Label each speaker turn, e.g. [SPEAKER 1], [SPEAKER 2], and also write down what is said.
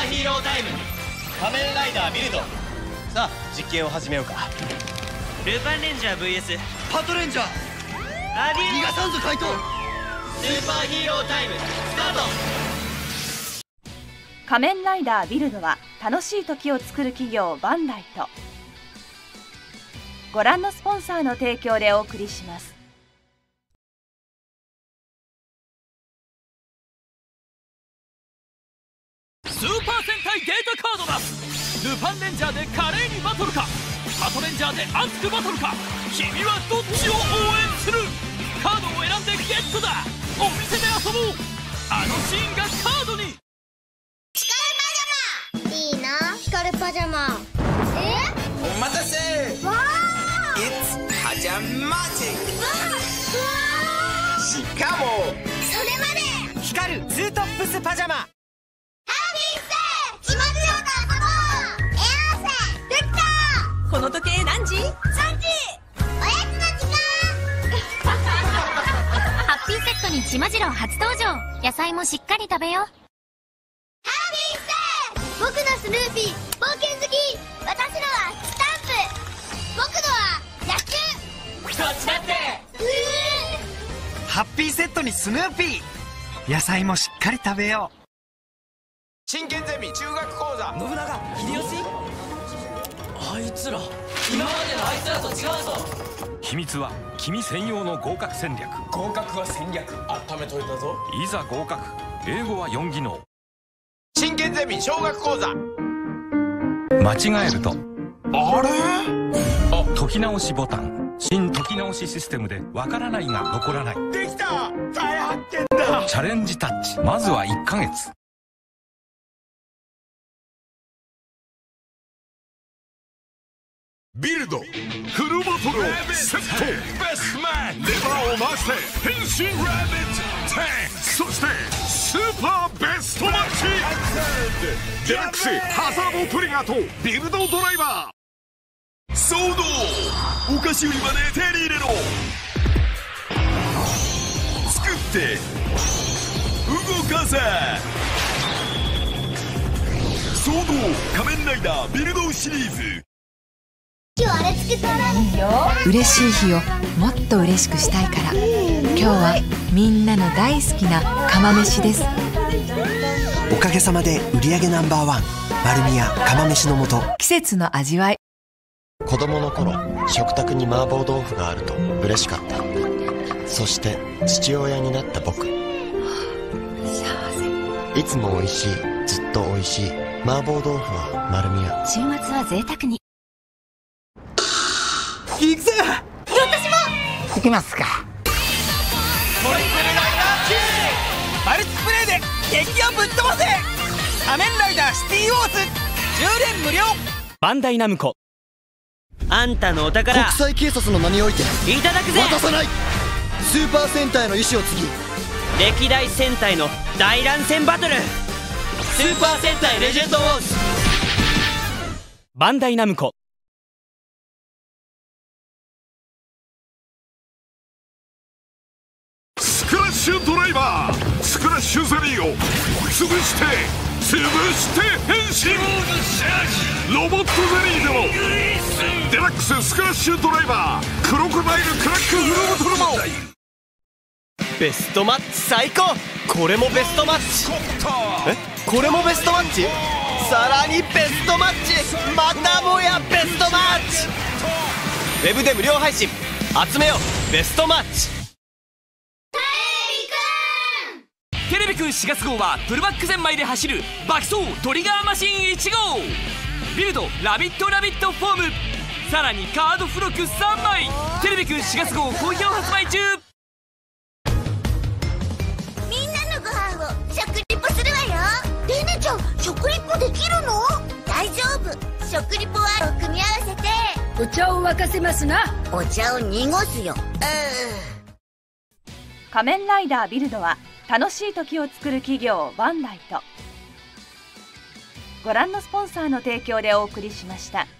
[SPEAKER 1] ヒーロータイム。仮面ライダービルド。さあ実験を始めようか。ルパンレンジャー VS
[SPEAKER 2] パトレンジャー。
[SPEAKER 1] アディ
[SPEAKER 2] 逃がさんぞ怪盗。
[SPEAKER 1] スーパーヒーロータイムスタート。
[SPEAKER 3] 仮面ライダービルドは楽しい時を作る企業バンダイとご覧のスポンサーの提供でお送りします。
[SPEAKER 4] スーパー戦隊データカードだ。ルパンレンジャーで華麗にバトルか、パトレンジャーで熱くバトルか、君はどっちを応援する？カードを選んでゲットだ。お店で遊ぼう。あのシーンがカードに。
[SPEAKER 5] いいな、光るパジャマ。
[SPEAKER 6] お待たせ。
[SPEAKER 5] わー
[SPEAKER 6] It's パジャマジック。しかも
[SPEAKER 5] それまで
[SPEAKER 6] 光るツートップスパジャマ。
[SPEAKER 5] ハッピーステー気持ちよく遊ぼう。エアーセできた。
[SPEAKER 7] この時計何時？
[SPEAKER 5] 3時。おやつの時間。
[SPEAKER 8] ハッピーセットにしまじろう初登場。野菜もしっかり食べよう。
[SPEAKER 5] ハッピーステー僕のスヌーピー冒険好き。私のはスタンプ。僕のは野球。
[SPEAKER 1] こっちだって。
[SPEAKER 2] ハッピーセットにスヌーピー。野菜もしっかり食べよう。
[SPEAKER 6] 真剣ゼミ中学講座。
[SPEAKER 1] 信長秀吉。あいつら今までのあいつらと違うぞ。
[SPEAKER 9] 秘密は君専用の合格戦略。
[SPEAKER 6] 合格は戦略。温めといたぞ。
[SPEAKER 9] いざ合格。英語は4技能。
[SPEAKER 6] 真剣ゼミ小学講座。
[SPEAKER 9] 間違えると
[SPEAKER 6] あれ
[SPEAKER 9] 解き直しボタン。新解き直しシステムでわからないが残らない。
[SPEAKER 6] できた。大発見だ。
[SPEAKER 9] チャレンジタッチ。まずは1ヶ月。
[SPEAKER 10] ビルドフルバトルセット。ベストマンレバーを回して変身ラビット10。そしてスーパーベストマッチデラックスハザードトリガーとビルドドライバー。騒動お菓子売り場で手に入れろ。作って動かせ。騒動仮面ライダービルドシリーズ。
[SPEAKER 5] 今日あれ作ったらいいよ。
[SPEAKER 7] 嬉しい日をもっと嬉しくしたいから、今日はみんなの大好きな釜飯です。
[SPEAKER 2] おかげさまで売り上げナンバーワン丸美屋釜飯の素。
[SPEAKER 7] 季節の味わい。
[SPEAKER 11] 子供の頃食卓に麻婆豆腐があると嬉しかった。そして父親になった僕。幸せ。いつも美味しい、ずっと美味しい麻婆豆腐は丸美屋。
[SPEAKER 8] 週末は贅沢に。
[SPEAKER 2] 行くぜ。
[SPEAKER 5] 私も
[SPEAKER 2] 行きますか。
[SPEAKER 1] トリプルライダー級マルチプレイで敵をぶっ飛ばせ。仮面ライダーシティウォーズ10連無料。バンダイナムコ。あんたのお宝
[SPEAKER 2] 国際警察の名において
[SPEAKER 1] いただくぜ。
[SPEAKER 2] 渡さない。スーパー戦隊の意志を継ぎ
[SPEAKER 1] 歴代戦隊の大乱戦バトル。スーパー戦隊レジェンドウォーズ。バンダイナムコ。
[SPEAKER 10] スクラッシュドライバー。スクラッシュゼリーを潰して変身。ロボットゼリーでもデラックススクラッシュドライバー。クロコダイルクラックフルボトルも。
[SPEAKER 1] ベストマッチ最高。これもベストマッチ。これもベストマッチ。さらにベストマッチ。またもやベストマッチ。ウェブで無料配信。集めようベストマッチ。テレビくん4月号はプルバックゼンマイで走る爆走トリガーマシン1号。ビルドラビットラビットフォーム。さらにカード付録3枚。テレビくん4月号好評発売中。
[SPEAKER 5] みんなのご飯を食リポするわよ。レネちゃん食リポできるの？大丈夫。食リポは組み合わせて
[SPEAKER 7] お茶を沸かせますな。
[SPEAKER 5] お茶を濁すよ。
[SPEAKER 3] 仮面ライダービルドは楽しい時を作る企業バンダイとご覧のスポンサーの提供でお送りしました。